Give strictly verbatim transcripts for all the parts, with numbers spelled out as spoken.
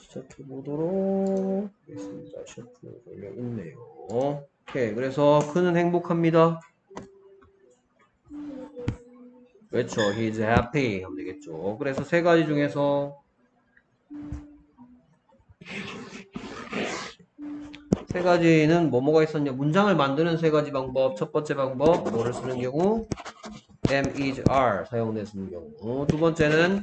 시작해 보도록 하겠습니다. 셰프 걸려 있네요. 오케이. 그래서 그는 행복합니다. 그렇죠. He's happy 하면 되겠죠. 그래서 세 가지 중에서 세 가지는 뭐뭐가 있었냐? 문장을 만드는 세 가지 방법. 첫 번째 방법 뭐를 쓰는 경우? am, is, are 사용돼 쓰는 경우. 두 번째는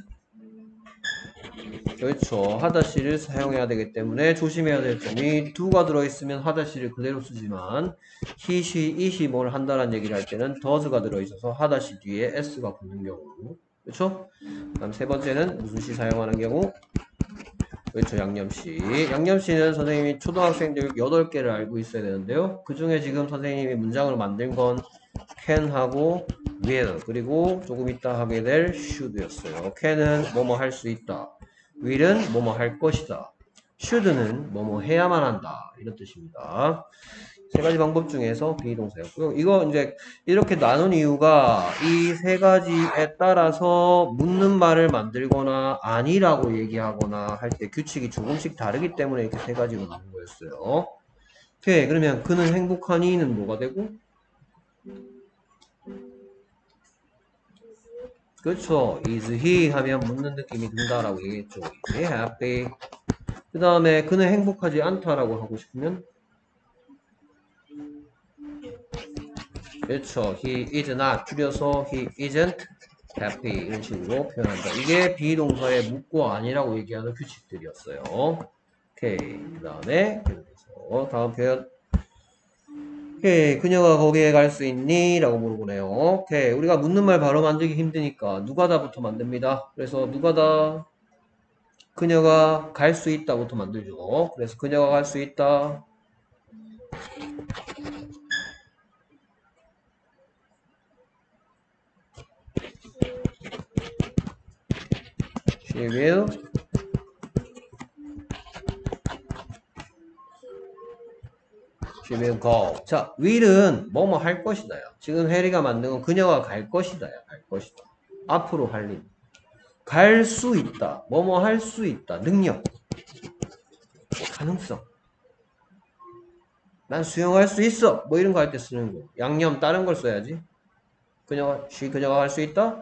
그렇죠. 하다시를 사용해야 되기 때문에 조심해야 될 점이 do가 들어있으면 하다시를 그대로 쓰지만 he, she, it이 뭘 한다는 얘기를 할 때는 does가 들어있어서 하다시 뒤에 s가 붙는 경우. 그렇죠? 그다음 세 번째는 무슨 시 사용하는 경우? 그렇죠. 양념시. 양념시는 선생님이 초등학생들 여덟 개를 알고 있어야 되는데요. 그 중에 지금 선생님이 문장을 만든 건 can하고 will 그리고 조금 이따 하게 될 should였어요. can은 뭐뭐 할 수 있다. will은 뭐뭐 할 것이다. should는 뭐뭐 해야만 한다. 이런 뜻입니다. 세 가지 방법 중에서 비동사였고요. 이거 이제 이렇게 나눈 이유가 이 세 가지에 따라서 묻는 말을 만들거나 아니라고 얘기하거나 할 때 규칙이 조금씩 다르기 때문에 이렇게 세 가지로 나눈 거였어요. 오케이. 그러면 그는 행복하니는 뭐가 되고? 그렇죠. is he 하면 묻는 느낌이 든다라고 얘기했죠. is he happy? 그 다음에 그는 행복하지 않다라고 하고 싶으면 그렇죠. he is not 줄여서 he isn't happy 이런 식으로 표현한다. 이게 비동사의 묻고 아니라고 얘기하는 규칙들이었어요. 오케이. 그 다음에 계속해서 다음 표현. 오케이. 그녀가 거기에 갈 수 있니? 라고 물어보네요. 오케이. 우리가 묻는 말 바로 만들기 힘드니까 누가다부터 만듭니다. 그래서 누가다 그녀가 갈 수 있다부터 만들죠. 그래서 그녀가 갈 수 있다. She will She will go. 자, will은 뭐뭐 할 것이다요. 지금 해리가 만든 건 그녀가 갈 것이다요. 갈 것이다. 앞으로 할 일. 갈 수 있다. 뭐뭐 할 수 있다. 능력. 가능성. 난 수영할 수 있어. 뭐 이런 거 할 때 쓰는 거. 양념 다른 걸 써야지. 그녀가, she, 그녀가 할 수 있다?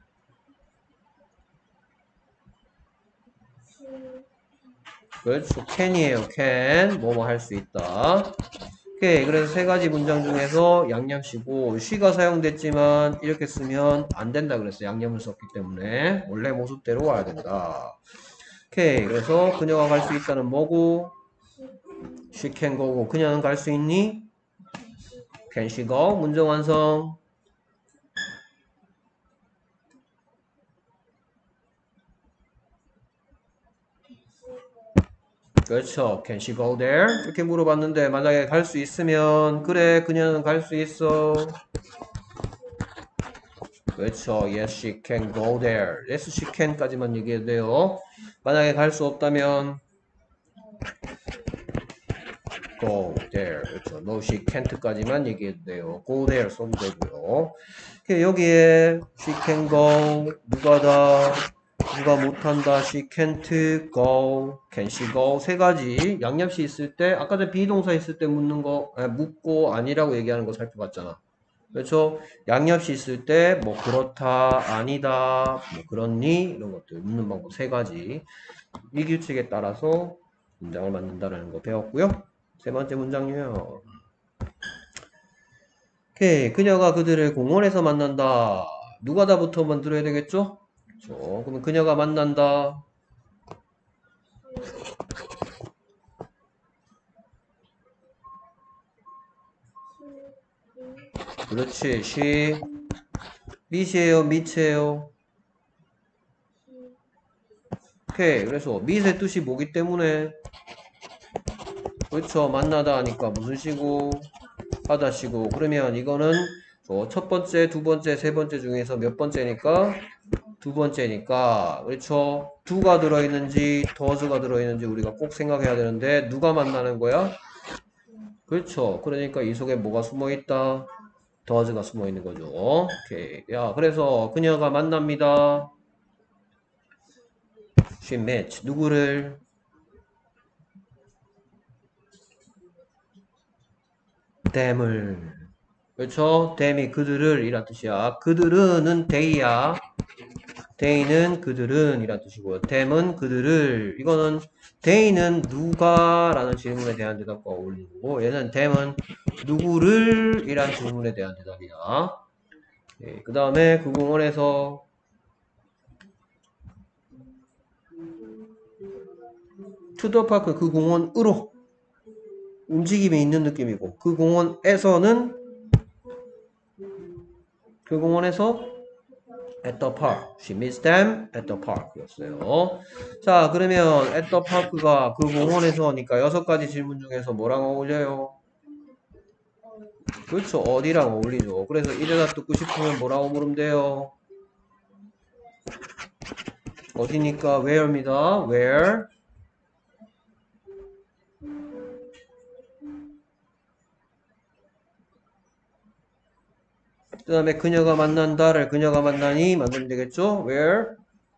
그렇죠. can이에요. can. 뭐뭐 할 수 있다. 오케이. 그래서 세 가지 문장 중에서 양념시고 she가 사용됐지만 이렇게 쓰면 안 된다 그랬어요. 양념을 썼기 때문에 원래 모습대로 와야 된다. 오케이. 그래서 그녀가 갈 수 있다는 뭐고? she can go고 그녀는 갈 수 있니? can she go? 문장 완성. 그렇죠. Can she go there? 이렇게 물어봤는데 만약에 갈 수 있으면 그래 그녀는 갈 수 있어. 그렇죠. Yes, she can go there. Yes, she can까지만 얘기해도 돼요. 만약에 갈 수 없다면 go there. 그렇죠. No, she can't까지만 얘기해도 돼요. go there 써도 되고요. 여기에 she can go 누가 다 누가 못한다. She can't go. Can she go? 세 가지 양념시 있을 때 아까 전에 비동사 있을 때 묻는 거 아, 묻고 아니라고 얘기하는 거 살펴봤잖아. 그렇죠? 양념시 있을 때 뭐 그렇다, 아니다, 뭐 그렇니 이런 것들 묻는 방법 세 가지 이 규칙에 따라서 문장을 만든다는 거 배웠고요. 세 번째 문장이요. 오케이. 그녀가 그들을 공원에서 만난다. 누가 다부터 만들어야 되겠죠? 그렇죠. 그러면 그녀가 만난다. 그렇지. she 밑이에요, 밑이에요. 오케이. 그래서 밑의 뜻이 뭐기 때문에 그렇죠. 만나다 하니까 무슨 시고 하다 시고 그러면 이거는 첫 번째, 두 번째, 세 번째 중에서 몇 번째니까 두 번째니까 그렇죠. do가 들어있는지 does가 들어있는지 우리가 꼭 생각해야 되는데 누가 만나는 거야? 그렇죠. 그러니까 이 속에 뭐가 숨어있다? does가 숨어있는 거죠. 오케이. 야, 그래서 그녀가 만납니다. she met 누구를? them을. 그렇죠? them이 그들을 이란 뜻이야. 그들은은 they야. they는 그들은 이란 뜻이고요. them은 그들을. 이거는 they는 누가 라는 질문에 대한 대답과 어울리는 거고, 얘는 them은 누구를 이란 질문에 대한 대답이야. 예, 그 다음에 그 공원에서 투더파크 그 공원으로 움직임이 있는 느낌이고, 그 공원에서는 그 공원에서 at the park. She meets them at the park 였어요. 자, 그러면 at the park가 그 공원에서니까 여섯 가지 질문 중에서 뭐랑 어울려요? 그렇죠. 어디랑 어울리죠. 그래서 이래다 듣고 싶으면 뭐라고 물으면 돼요? 어디니까 where입니다. where. 그 다음에 그녀가 만난다를 그녀가 만나니 만들면 되겠죠? where.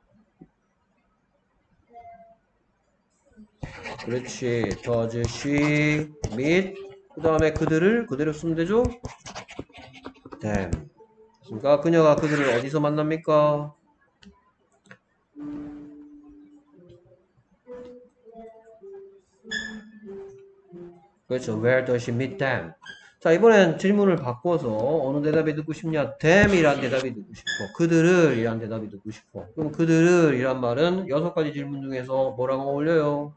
그렇지. does she meet. 그 다음에 그들을 그대로 쓰면 되죠? them. 그러니까 그녀가 그들을 어디서 만납니까? 그렇죠. where does she meet them? 자, 이번엔 질문을 바꿔서 어느 대답이 듣고 싶냐? them이란 대답이 듣고 싶어. 그들을 이란 대답이 듣고 싶어. 그럼 그들을 이란 말은 여섯 가지 질문 중에서 뭐랑 어울려요?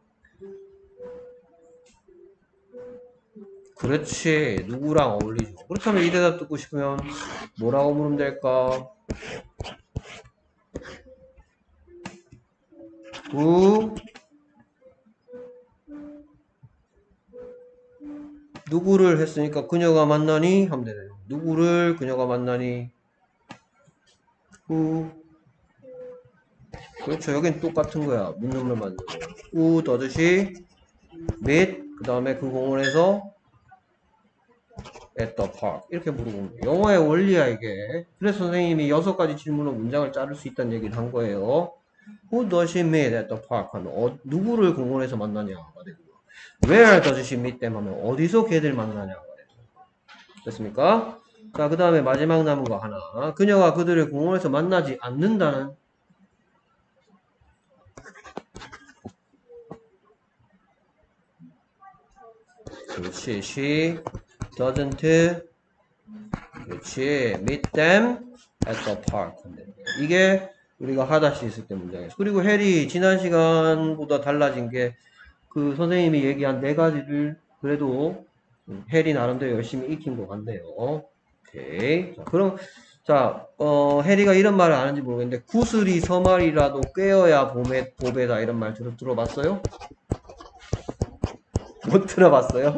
그렇지. 누구랑 어울리죠. 그렇다면 이 대답 듣고 싶으면 뭐라고 물으면 될까? who 누구를 했으니까 그녀가 만나니 하면 되네요. 누구를 그녀가 만나니 who. 그렇죠. 여긴 똑같은 거야. 묻는말 맞는 거. who 더듯이 meet 그 다음에 그 공원에서 at the park 이렇게 물어보는 거예요. 영어의 원리야 이게. 그래서 선생님이 여섯 가지 질문으로 문장을 자를 수 있다는 얘기를 한 거예요. Who does she meet at the park 하면 어, 누구를 공원에서 만나냐가 되고, Where does she meet them 하면 어디서 걔들 만나냐가 되고. 됐습니까? 자, 그 다음에 마지막 남은 거 하나. 그녀가 그들을 공원에서 만나지 않는다는. 그렇지. She doesn't 그렇지. meet them at the park. 이게 우리가 하다시 있을 때 문장이에요. 그리고 해리 지난 시간보다 달라진 게 그 선생님이 얘기한 네 가지를 그래도 해리 나름대로 열심히 익힌 것 같네요. 오케이. 자, 그럼 자, 어, 해리가 이런 말을 아는지 모르겠는데 구슬이 서말이라도 꿰어야 봄에 보배다 이런 말 들어, 들어봤어요? 못 들어봤어요?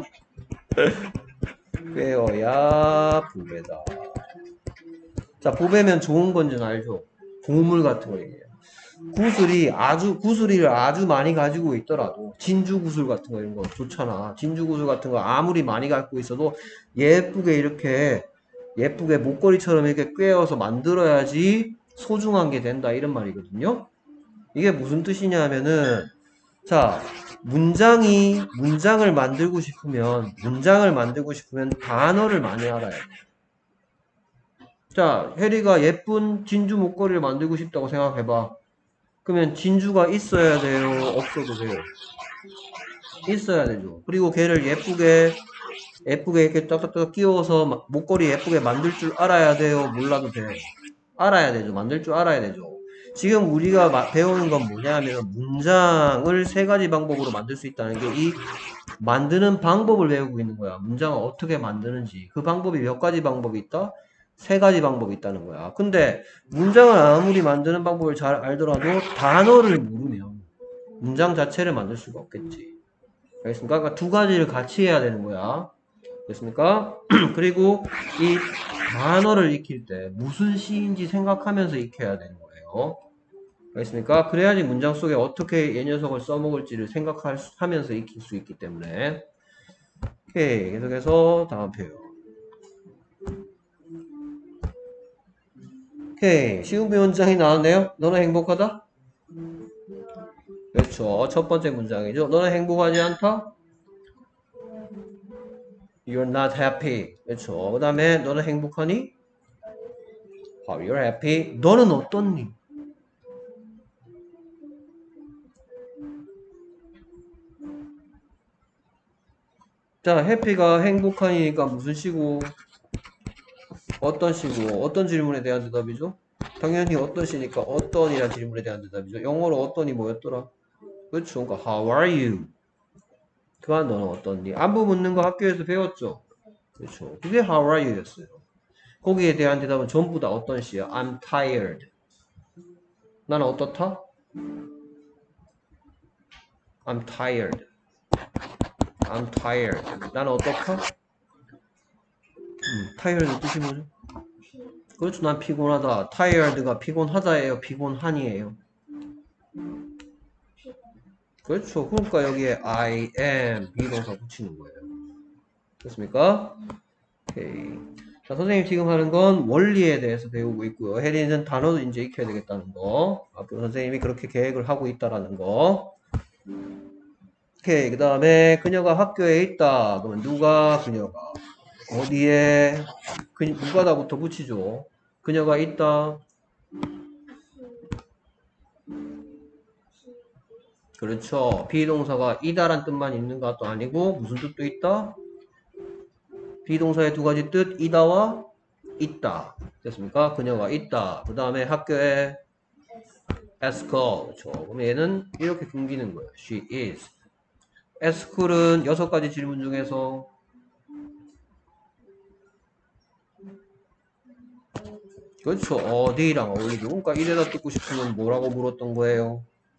꿰어야 보배다. 자, 보배면 좋은 건지는 알죠? 보물 같은 거 얘기해요. 구슬이 아주 구슬이를 아주 많이 가지고 있더라도 진주 구슬 같은 거 이런 거 좋잖아. 진주 구슬 같은 거 아무리 많이 갖고 있어도 예쁘게 이렇게 예쁘게 목걸이처럼 이렇게 꿰어서 만들어야지 소중한 게 된다 이런 말이거든요. 이게 무슨 뜻이냐면은 자, 문장이 문장을 만들고 싶으면 문장을 만들고 싶으면 단어를 많이 알아야 돼. 자, 해리가 예쁜 진주 목걸이를 만들고 싶다고 생각해봐. 그러면 진주가 있어야 돼요? 없어도 돼요? 있어야 되죠. 그리고 걔를 예쁘게 예쁘게 이렇게 딱딱딱 끼워서 목걸이 예쁘게 만들 줄 알아야 돼요? 몰라도 돼요? 알아야 되죠. 만들 줄 알아야 되죠. 지금 우리가 배우는 건 뭐냐면 문장을 세 가지 방법으로 만들 수 있다는 게 이 만드는 방법을 배우고 있는 거야. 문장을 어떻게 만드는지. 그 방법이 몇 가지 방법이 있다? 세 가지 방법이 있다는 거야. 근데 문장을 아무리 만드는 방법을 잘 알더라도 단어를 모르면 문장 자체를 만들 수가 없겠지. 알겠습니까? 그러니까 두 가지를 같이 해야 되는 거야. 됐습니까? 그리고 이 단어를 익힐 때 무슨 시인지 생각하면서 익혀야 되는 거예요. 알겠습니까? 그래야지 문장 속에 어떻게 이 녀석을 써먹을지를 생각하면서 익힐 수 있기 때문에. 오케이. 계속해서 다음 표현. 오케이. 쉬운 문장이 나왔네요. 너는 행복하다? 그렇죠. 첫 번째 문장이죠. 너는 행복하지 않다? You're not happy. 그렇죠. 그 다음에 너는 행복하니? How you're happy. 너는 어떻니? 자, happy가 행복하니까 무슨 시고? 어떤 시고? 어떤 질문에 대한 대답이죠? 당연히 어떤 시니까 어떤이라는 질문에 대한 대답이죠. 영어로 어떤이 뭐였더라? 그렇죠. 그러니까 how are you? 그간 너는 어떻니? 안부 묻는 거 학교에서 배웠죠? 그렇죠. 그게 how are you 였어요. 거기에 대한 대답은 전부 다 어떤 시야? I'm tired. 나는 어떻다? I'm tired. I'm tired. 나는 어떻다? 음, tired 뜻이 뭐죠? 그렇죠. 난 피곤하다. tired가 피곤하다예요. 피곤하니예요. 그렇죠. 그러니까 여기에 I am 비동사 붙이는 거예요. 됐습니까? 오케이. 자, 선생님 지금 하는 건 원리에 대해서 배우고 있고요. 혜리는 단어도 이제 익혀야 되겠다는 거. 앞으로 선생님이 그렇게 계획을 하고 있다라는 거. 오케이. 그 다음에 그녀가 학교에 있다. 그러면 누가 그녀가 어디에 그, 누가다부터 붙이죠. 그녀가 있다. 그렇죠. 비동사가 이다란 뜻만 있는 것도 아니고 무슨 뜻도 있다? 비동사의 두 가지 뜻 이다와 있다. 됐습니까? 그녀가 있다. 그 다음에 학교에 at school. 그렇죠. 그럼 얘는 이렇게 끊기는 거예요. She is. at school은 여섯 가지 질문 중에서 그렇죠. 어디랑 어울리죠. 그러니까 이 대답 듣고 싶으면 뭐라고 물었던 거예요?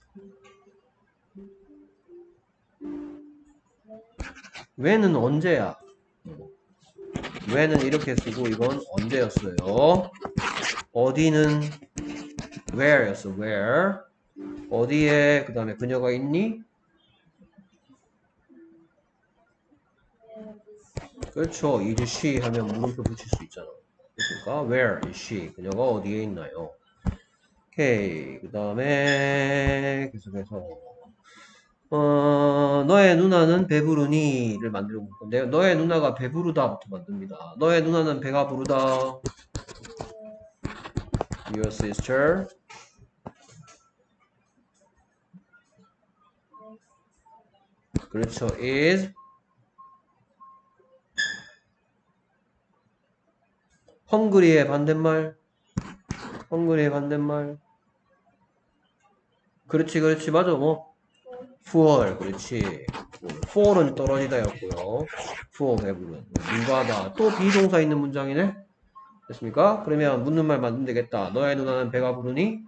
when은 언제야? when은 이렇게 쓰고 이건 언제였어요? 어디는 where였어. where. 어디에 그 다음에 그녀가 있니? 그렇죠. is she 하면 물음표 붙일 수 있잖아. 그러니까 where is she? 그녀가 어디에 있나요? 오케이. 그 다음에 계속해서 어, 너의 누나는 배부르니를 만들고 볼 건데요. 너의 누나가 배부르다부터 만듭니다. 너의 누나는 배가 부르다. Your sister 그렇죠. is 헝그리의 반대말 헝그리의 반대말 그렇지 그렇지 맞아 뭐 full 그렇지 full은 떨어지다였고요. full 배부른 누가다 또 비동사 있는 문장이네. 됐습니까? 그러면 묻는 말 만들면 되겠다. 너의 누나는 배가 부르니?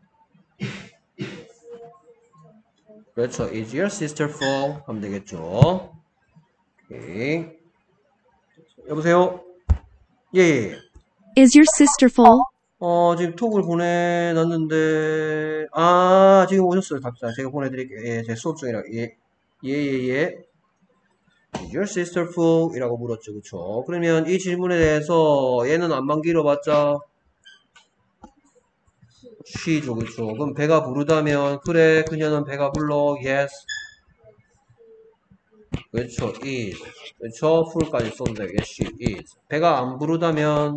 그렇죠. Is your sister full? 하면 되겠죠. 오케이. 여보세요? 예, 예. Is your sister full? 어, 지금 톡을 보내놨는데, 아, 지금 오셨어요, 답자. 제가 보내드릴게요. 예, 제 수업 중이라, 예, 예, 예, 예. Is your sister full? 이라고 물었죠, 그쵸? 그러면 이 질문에 대해서 얘는 안만 길어봤자, she죠, 그쵸? 그럼 배가 부르다면, 그래, 그녀는 배가 불러, yes. 그렇죠. is. 그렇죠. full까지 써도 되겠 she is. 배가 안 부르다면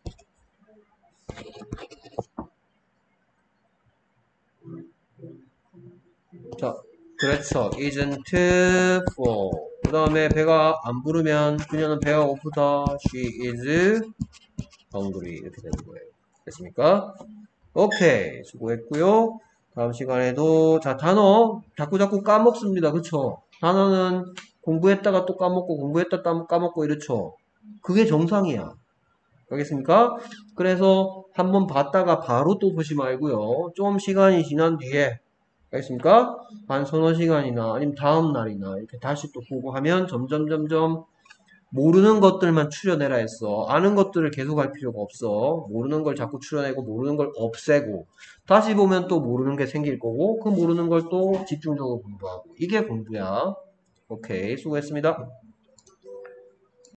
자, 그렇죠. isn't full. 그 다음에 배가 안 부르면 그녀는 배가 고프다. she is hungry. 이렇게 되는 거예요. 됐습니까? 오케이. 수고했고요. 다음 시간에도 자, 단어 자꾸 자꾸 까먹습니다. 그쵸? 단어는 공부했다가 또 까먹고 공부했다 또 까먹고 이렇죠. 그게 정상이야. 알겠습니까? 그래서 한번 봤다가 바로 또 보지 말고요. 좀 시간이 지난 뒤에 알겠습니까? 한 서너 시간이나 아니면 다음 날이나 이렇게 다시 또 보고 하면 점점 점점 모르는 것들만 추려내라 했어. 아는 것들을 계속 할 필요가 없어. 모르는 걸 자꾸 추려내고 모르는 걸 없애고 다시 보면 또 모르는 게 생길 거고 그 모르는 걸 또 집중적으로 공부하고 이게 공부야. 오케이, 수고했습니다.